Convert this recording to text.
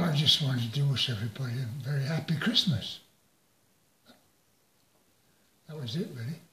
I just wanted to wish everybody a very happy Christmas. That was it, really.